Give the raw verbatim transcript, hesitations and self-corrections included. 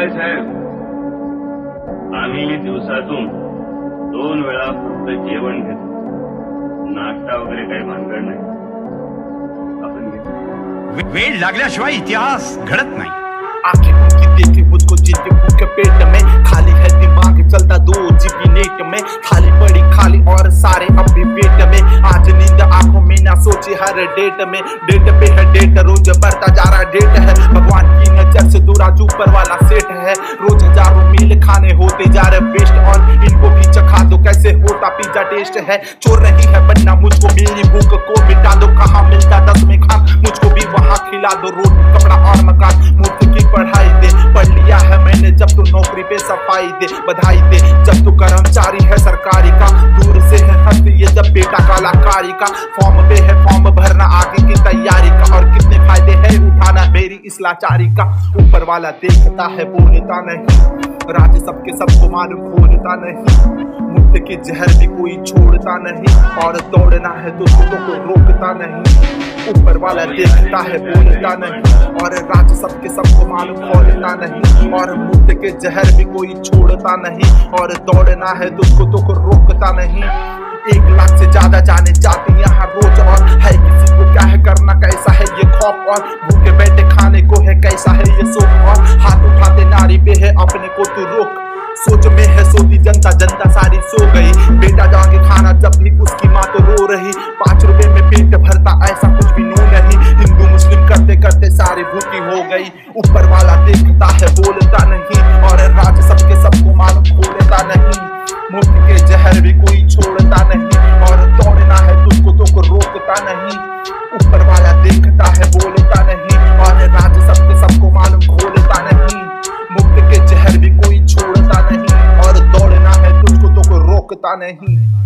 काय साहेब, आम्ही दिवसातून दोन वेळा फक्त जेवण घेतो, नाश्ता वगैरे काही भानगड नाही. आपण घेतो. वेळ लागल्याशिवाय इतिहास घडत नाही. आंखें उनकी देखी मुझको जिनके भूखे पेट में, खाली है दिमाग चलता दो जीबी नेट में, थाली पड़ी खाली और सारे अब भी पेट में. आज नींद आंखों में ना सोची हर डेट में, डेट पे है डेट, रोज बढ़ता जा रहा डेट है. भगवान की नजर से दूर आज ऊपर वाला सेट है. रोज हजारों मील खाने होते जा रहे वेस्ट, और इनको भी चखा दो कैसे होता पिज्जा टेस्ट है. चोर नहीं है बनना मुझको, मेरी भूख को मिटा दो. कहाँ मिलता दस में खान, मुझको भी वहाँ खिला दो. रोटी कपड़ा और मकान, मुफ्त की पढ़ाई दे. पढ़ लिया है मैंने जब तू नौकरी पे सफाई दे. बधाई दे जब तू कर्मचारी है सरकारी का. दूर से है हंसती ये जब बेटा कलाकारी का. फॉर्म पे है फॉर्म भरना आगे की तैयारी का, और कितने फायदे है उठाना मेरी इस लाचारी का. ऊपर वाला देखता है बोलता नहीं, राज सबके सबको मालूम खोलता नहीं. मुफ्त के जहर भी कोई छोड़ता नहीं, और दौड़ना है तो को रोकता नहीं. ऊपर वाला देखता है बोलता नहीं, और राज सबके सबको मालूम खोलता नहीं. और मुफ्त के जहर भी कोई छोड़ता नहीं, और दौड़ना है तुझको तो को रोकता नहीं. एक लाख से ज्यादा जाने जाते यहाँ रोज, और है किसी को क्या है करना कैसा है ये खौफ, और भूखे बैठे खाने को है कैसा है ये सोच. और हाथ उठाते नारी पे है अपने को तू रोक. सोच में है सोती जनता, जनता सारी सो गई. बेटा जाके खाना जब भी उसकी माँ तो रो रही. पांच रुपए में पेट भरता ऐसा कुछ भी नो नहीं. हिंदू मुस्लिम करते करते सारी भूखी हो गई. ऊपर वाला देखता है बोलता नहीं, और राज सबके सबको मालूम खोलता नहीं. मुफ्त के जहर भी कोई छोड़ता नहीं, और दौड़ना है तुझको तो को रोकता नहीं. ऊपर वाला देखता है बोलता नहीं, और राज सबके सबको मालूम खोलता नहीं. मुफ्त के जहर भी कोई छोड़ता नहीं, और दौड़ना है तुझको तो को रोकता नहीं.